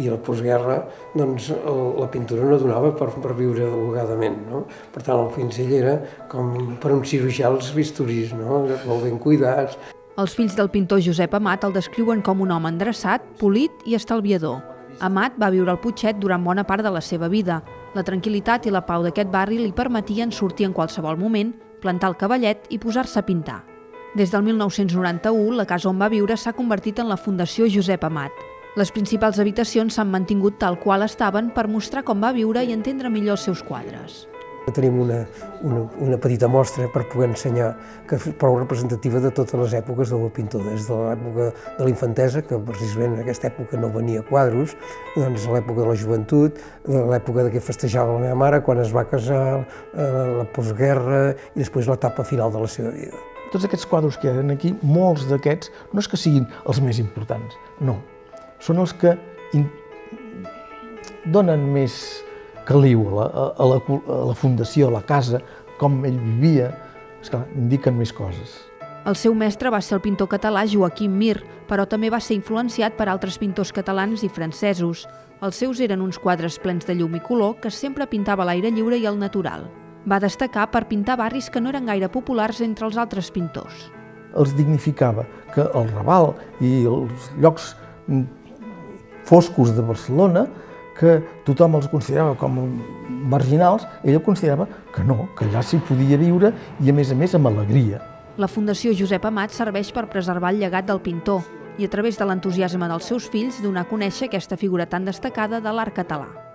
I a la postguerra la pintura no donava per viure holgadament, no? Per tant, el pinzell era com per un cirurgià els bisturís, no? Molt ben cuidats. Els fills del pintor Josep Amat el descriuen com un home endreçat, polit i estalviador. Amat va viure al Putxet durant bona part de la seva vida. La tranquil·litat i la pau d'aquest barri li permetien sortir en qualsevol moment, plantar el cavallet i posar-se a pintar. Des del 1991, la casa on va viure s'ha convertit en la Fundació Josep Amat. Les principals habitacions s'han mantingut tal qual estaven per mostrar com va viure i entendre millor els seus quadres. Tenim una petita mostra per poder ensenyar, que és prou representativa de totes les èpoques del pintor, des de l'època de la infantesa, que precisament en aquesta època no venia quadros, doncs l'època de la joventut, l'època que festejava la meva mare, quan es va casar, la postguerra i després l'etapa final de la seva vida. Tots aquests quadres que hi ha aquí, molts d'aquests, no és que siguin els més importants, no. Són els que donen més caliu a la fundació, a la casa, com ell vivia, esclar, indiquen més coses. El seu mestre va ser el pintor català Joaquim Mir, però també va ser influenciat per altres pintors catalans i francesos. Els seus eren uns quadres plens de llum i color que sempre pintava a l'aire lliure i al natural. Va destacar per pintar barris que no eren gaire populars entre els altres pintors. Els dignificava que el Raval i els llocs foscos de Barcelona, que tothom els considerava com marginals, ell considerava que no, que allà s'hi podia viure i a més amb alegria. La Fundació Josep Amat serveix per preservar el llegat del pintor i a través de l'entusiasme dels seus fills donar a conèixer aquesta figura tan destacada de l'art català.